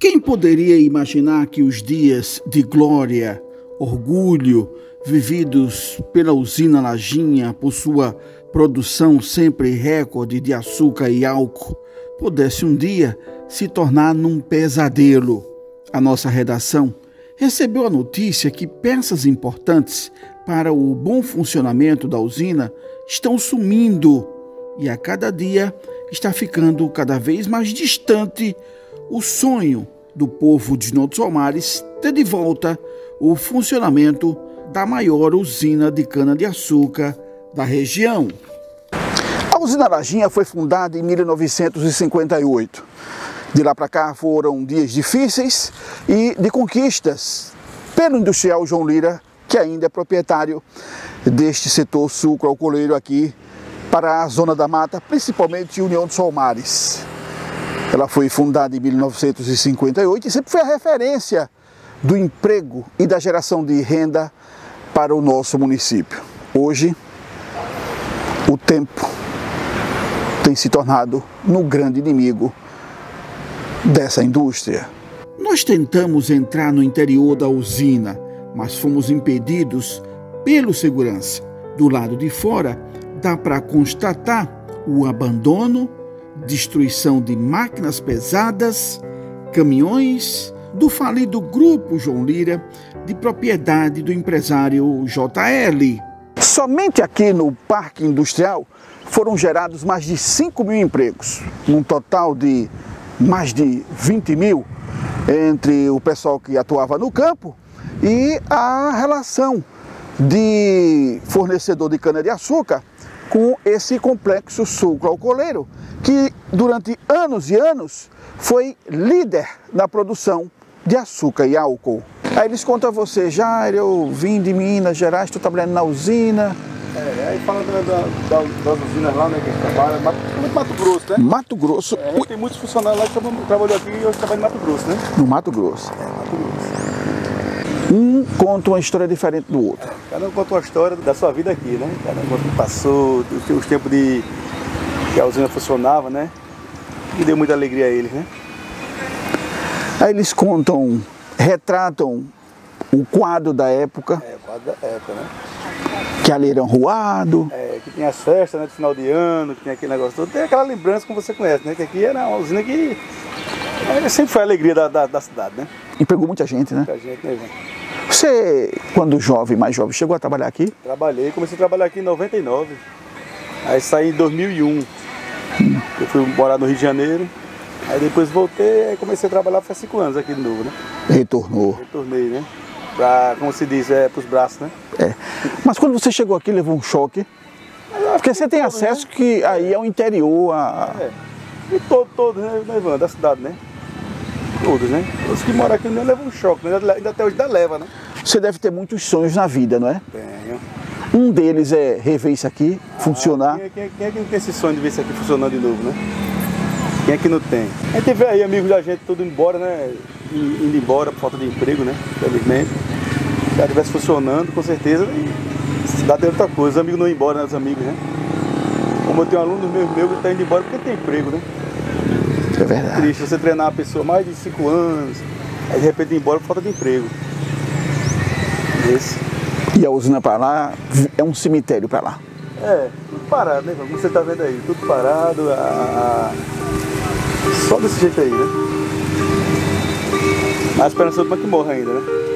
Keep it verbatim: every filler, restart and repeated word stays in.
Quem poderia imaginar que os dias de glória, orgulho, vividos pela usina Lajinha por sua produção sempre recorde de açúcar e álcool, pudesse um dia se tornar num pesadelo? A nossa redação recebeu a notícia que peças importantes para o bom funcionamento da usina estão sumindo e a cada dia está ficando cada vez mais distante o sonho do povo de Norte Somares ter de volta o funcionamento da maior usina de cana-de-açúcar da região. A usina Lajinha foi fundada em mil novecentos e cinquenta e oito. De lá para cá foram dias difíceis e de conquistas pelo industrial João Lira, que ainda é proprietário deste setor sucro-alcooleiro aqui para a zona da mata, principalmente União dos Somares. Ela foi fundada em mil novecentos e cinquenta e oito e sempre foi a referência do emprego e da geração de renda para o nosso município. Hoje, o tempo tem se tornado no grande inimigo dessa indústria. Nós tentamos entrar no interior da usina, mas fomos impedidos pelo segurança. Do lado de fora, dá para constatar o abandono, destruição de máquinas pesadas, caminhões do falido Grupo João Lira, de propriedade do empresário J L. Somente aqui no Parque Industrial foram gerados mais de cinco mil empregos, num total de mais de vinte mil entre o pessoal que atuava no campo e a relação de fornecedor de cana-de-açúcar com esse complexo sucro-alcooleiro, que durante anos e anos foi líder na produção de açúcar e álcool. Aí eles contam a você: Jair, eu vim de Minas Gerais, estou trabalhando na usina. É, aí fala da, da, da, das usinas lá, né, que a gente trabalha, Mato, Mato Grosso, né? Mato Grosso. É, tem muitos funcionários lá que trabalham aqui e hoje trabalham em Mato Grosso, né? No Mato Grosso. É, Mato Grosso. Um conta uma história diferente do outro. É, cada um conta uma história da sua vida aqui, né? Cada um conta o que passou, os, os tempos de que a usina funcionava, né? E deu muita alegria a eles, né? Aí eles contam, retratam o quadro da época. É, o quadro da época, né? Que ali era enruado. É, que tinha as festas, né, de final de ano, que tinha aquele negócio todo. Tem aquela lembrança como você conhece, né? Que aqui era uma usina que é, sempre foi a alegria da, da, da cidade, né? Empregou muita gente, né? Muita gente, né, Ivan? Você, quando jovem, mais jovem, chegou a trabalhar aqui? Trabalhei, comecei a trabalhar aqui em noventa e nove. Aí saí em dois mil e um. Hum. Eu fui morar no Rio de Janeiro. Aí depois voltei e comecei a trabalhar faz cinco anos aqui de novo, né? Retornou. Retornei, né? Pra, como se diz, é, pros braços, né? É. Mas quando você chegou aqui, levou um choque? Porque você tem todo, acesso né? que aí é o interior, a... É. E todos, todo, né, Ivan, da cidade, né? Todos, né? Os que moram aqui não levam um choque, né? Ainda até hoje ainda leva, né? Você deve ter muitos sonhos na vida, não é? Tenho. Um deles é rever isso aqui, ah, funcionar. Quem, quem, quem é que não tem esse sonho de ver isso aqui funcionando de novo, né? Quem é que não tem? A gente vê aí amigos da gente tudo embora, né? Indo embora por falta de emprego, né? Infelizmente. Se já estivesse funcionando, com certeza, a cidade é outra coisa. Os amigos não iam embora, né? Os amigos, né? Como eu tenho alunos meus, meus que estão indo embora porque tem emprego, né? É verdade. É triste você treinar uma pessoa mais de cinco anos, aí de repente ir embora por falta de emprego. Esse. E a usina para lá é um cemitério para lá. É, tudo parado, né? Como você está vendo aí, tudo parado, a... só desse jeito aí, né? A esperança é que morra ainda, né?